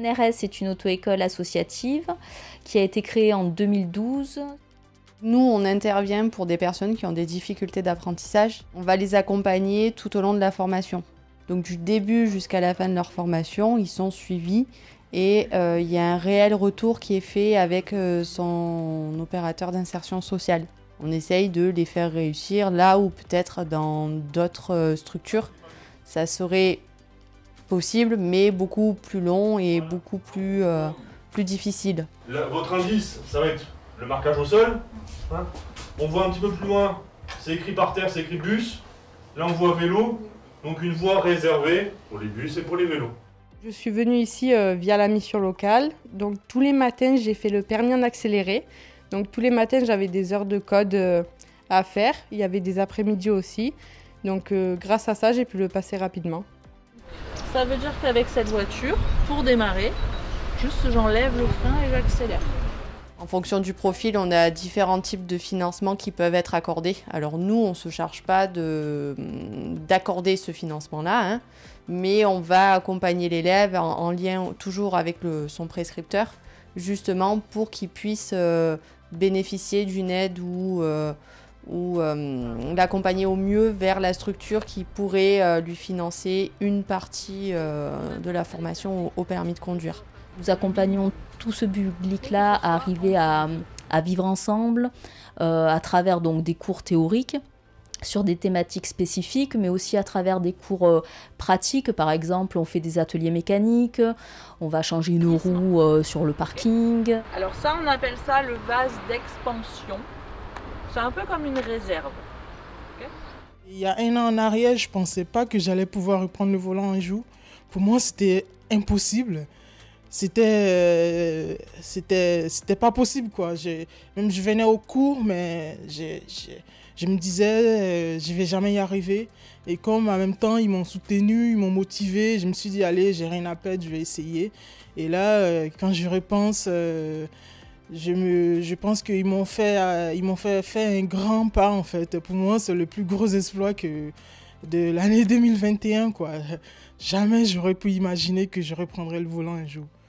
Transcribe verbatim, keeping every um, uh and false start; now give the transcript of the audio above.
N R S est une auto-école associative qui a été créée en deux mille douze. Nous, on intervient pour des personnes qui ont des difficultés d'apprentissage. On va les accompagner tout au long de la formation. Donc du début jusqu'à la fin de leur formation, ils sont suivis et euh, il y a un réel retour qui est fait avec euh, son opérateur d'insertion sociale. On essaye de les faire réussir là où peut-être dans d'autres euh, structures, ça serait possible, mais beaucoup plus long et beaucoup plus, euh, plus difficile. Là, votre indice, ça va être le marquage au sol. Hein, on voit un petit peu plus loin, c'est écrit par terre, c'est écrit bus. Là, on voit vélo, donc une voie réservée pour les bus et pour les vélos. Je suis venue ici euh, via la mission locale. Donc tous les matins, j'ai fait le permis en accéléré. Donc tous les matins, j'avais des heures de code euh, à faire. Il y avait des après-midi aussi. Donc euh, grâce à ça, j'ai pu le passer rapidement. Ça veut dire qu'avec cette voiture, pour démarrer, juste j'enlève le frein et j'accélère. En fonction du profil, on a différents types de financements qui peuvent être accordés. Alors nous, on ne se charge pas de, d'accorder ce financement-là, hein, mais on va accompagner l'élève en, en lien toujours avec le, son prescripteur, justement pour qu'il puisse euh, bénéficier d'une aide ou, euh, ou euh, l'accompagner au mieux vers la structure qui pourrait euh, lui financer une partie euh, de la formation au, au permis de conduire. Nous accompagnons tout ce public-là à arriver à, à vivre ensemble euh, à travers donc, des cours théoriques sur des thématiques spécifiques, mais aussi à travers des cours euh, pratiques. Par exemple, on fait des ateliers mécaniques, on va changer une roue euh, sur le parking. Alors ça, on appelle ça le vase d'expansion. C'est un peu comme une réserve. Okay. Il y a un an en arrière, je ne pensais pas que j'allais pouvoir reprendre le volant un jour. Pour moi, c'était impossible. C'était, euh, c'était, c'était pas possible, quoi. J'ai, même je venais au cours, mais j'ai, j'ai, je me disais, euh, je vais jamais y arriver. Et comme en même temps, ils m'ont soutenu, ils m'ont motivé, je me suis dit, allez, j'ai rien à perdre, je vais essayer. Et là, euh, quand je repense, euh, je, me, je pense qu'ils m'ont fait, euh, ils m'ont fait faire un grand pas, en fait. Pour moi, c'est le plus gros exploit que de l'année deux mille vingt et un, quoi. Jamais j'aurais pu imaginer que je reprendrais le volant un jour.